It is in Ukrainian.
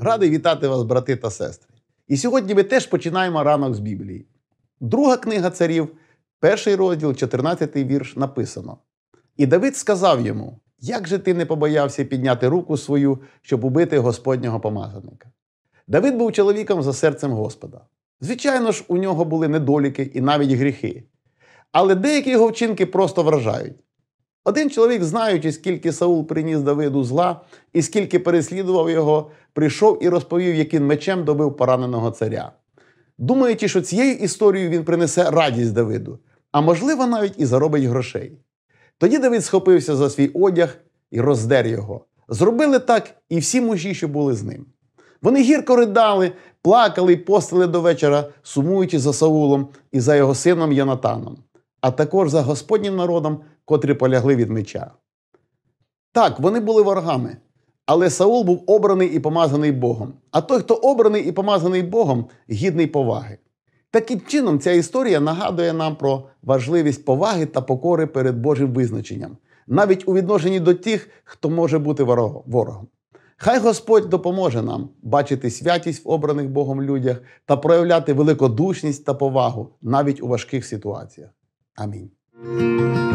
Радий вітати вас, брати та сестри. І сьогодні ми теж починаємо ранок з Біблії. Друга книга царів, 1 розділ, 14-й вірш написано. «І Давид сказав йому, як же ти не побоявся підняти руку свою, щоб убити Господнього помазаника?» Давид був чоловіком за серцем Господа. Звичайно ж, у нього були недоліки і навіть гріхи. Але деякі його вчинки просто вражають. Один чоловік, знаючи, скільки Саул приніс Давиду зла і скільки переслідував його, прийшов і розповів, як він мечем добив пораненого царя. Думаючи, що цією історією він принесе радість Давиду, а можливо навіть і заробить грошей. Тоді Давид схопився за свій одяг і роздер його. Зробили так і всі мужі, що були з ним. Вони гірко ридали, плакали й постили до вечора, сумуючи за Саулом і за його сином Йонатаном, а також за Господнім народом, котрі полягли від меча. Так, вони були ворогами, але Саул був обраний і помазаний Богом, а той, хто обраний і помазаний Богом, гідний поваги. Таким чином, ця історія нагадує нам про важливість поваги та покори перед Божим визначенням, навіть у відношенні до тих, хто може бути ворогом. Хай Господь допоможе нам бачити святість в обраних Богом людях та проявляти великодушність та повагу навіть у важких ситуаціях. Амінь.